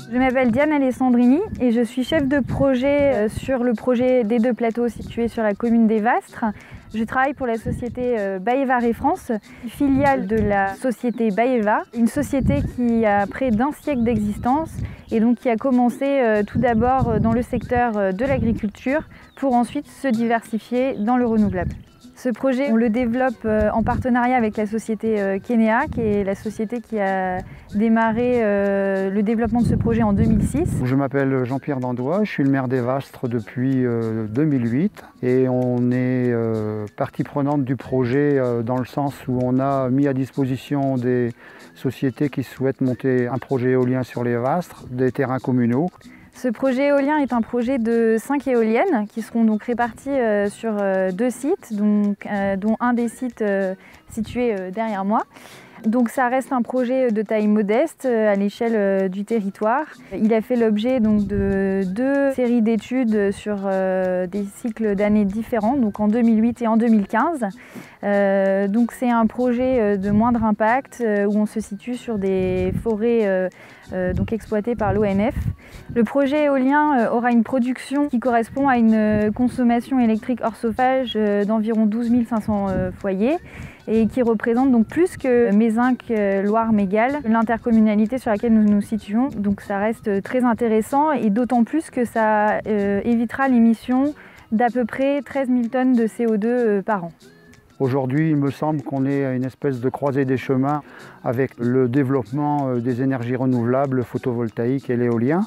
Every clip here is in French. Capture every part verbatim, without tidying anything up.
Je m'appelle Diane Alessandrini et je suis chef de projet sur le projet des deux plateaux situés sur la commune des Vastres. Je travaille pour la société Baeva Refrance, filiale de la société Baeva, une société qui a près d'un siècle d'existence et donc qui a commencé tout d'abord dans le secteur de l'agriculture pour ensuite se diversifier dans le renouvelable. Ce projet, on le développe en partenariat avec la société Kenea, qui est la société qui a démarré le développement de ce projet en deux mille six. Je m'appelle Jean-Pierre Dandois, je suis le maire des Vastres depuis deux mille huit et on est partie prenante du projet dans le sens où on a mis à disposition des sociétés qui souhaitent monter un projet éolien sur les Vastres, des terrains communaux. Ce projet éolien est un projet de cinq éoliennes qui seront donc réparties sur deux sites, donc, euh, dont un des sites euh, situé euh, derrière moi. Donc ça reste un projet de taille modeste à l'échelle du territoire. Il a fait l'objet donc de deux séries d'études sur euh, des cycles d'années différents, donc en deux mille huit et en deux mille quinze. Euh, donc c'est un projet de moindre impact euh, où on se situe sur des forêts euh, euh, donc exploitées par l'O N F. Le projet éolien euh, aura une production qui correspond à une consommation électrique hors chauffage euh, d'environ douze mille cinq cents euh, foyers et qui représente donc plus que Mézinc, Loire, Mégale, l'intercommunalité sur laquelle nous nous situons. Donc ça reste très intéressant et d'autant plus que ça euh, évitera l'émission d'à peu près treize mille tonnes de C O deux euh, par an. Aujourd'hui, il me semble qu'on est à une espèce de croisée des chemins avec le développement des énergies renouvelables, photovoltaïques et l'éolien.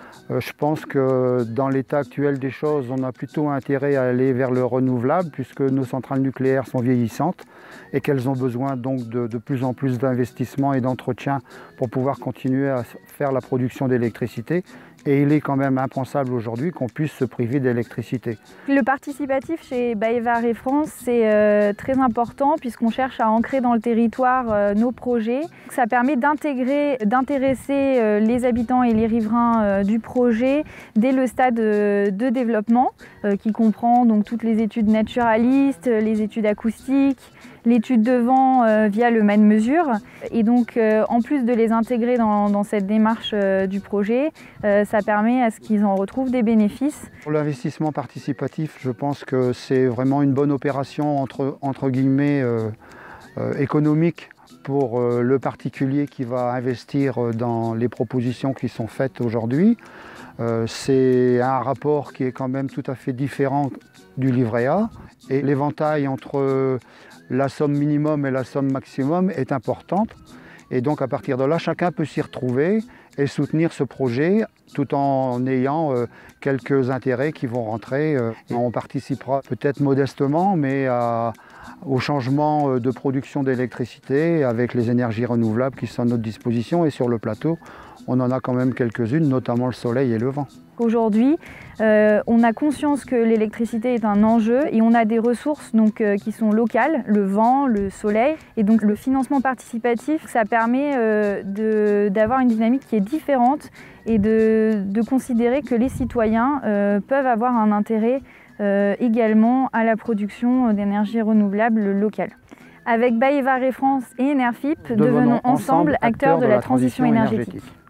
Je pense que dans l'état actuel des choses, on a plutôt intérêt à aller vers le renouvelable puisque nos centrales nucléaires sont vieillissantes et qu'elles ont besoin donc de, de plus en plus d'investissements et d'entretien pour pouvoir continuer à faire la production d'électricité. Et il est quand même impensable aujourd'hui qu'on puisse se priver d'électricité. Le participatif chez Baeva Refrance, c'est euh, très important puisqu'on cherche à ancrer dans le territoire euh, nos projets. Ça permet d'intégrer, d'intéresser euh, les habitants et les riverains euh, du projet dès le stade euh, de développement euh, qui comprend donc toutes les études naturalistes, les études acoustiques, l'étude de vent euh, via le man-mesure. Et donc euh, en plus de les intégrer dans, dans cette démarche euh, du projet, euh, ça permet à ce qu'ils en retrouvent des bénéfices. Pour l'investissement participatif, je pense que c'est vraiment une bonne opération entre, entre guillemets euh, euh, économique pour euh, le particulier qui va investir dans les propositions qui sont faites aujourd'hui. Euh, c'est un rapport qui est quand même tout à fait différent du livret A et l'éventail entre la somme minimum et la somme maximum est importante et donc à partir de là, chacun peut s'y retrouver et soutenir ce projet tout en ayant euh, quelques intérêts qui vont rentrer. Euh, on participera peut-être modestement, mais à, au changement de production d'électricité avec les énergies renouvelables qui sont à notre disposition. Et sur le plateau, on en a quand même quelques-unes, notamment le soleil et le vent. Aujourd'hui, euh, on a conscience que l'électricité est un enjeu et on a des ressources donc, euh, qui sont locales, le vent, le soleil. Et donc le financement participatif, ça permet euh, d'avoir une dynamique qui est différente et de, de considérer que les citoyens euh, peuvent avoir un intérêt euh, également à la production d'énergie renouvelable locale. Avec Baeva Refrance et Enerfip, devenons, devenons ensemble acteurs de la transition énergétique. énergétique.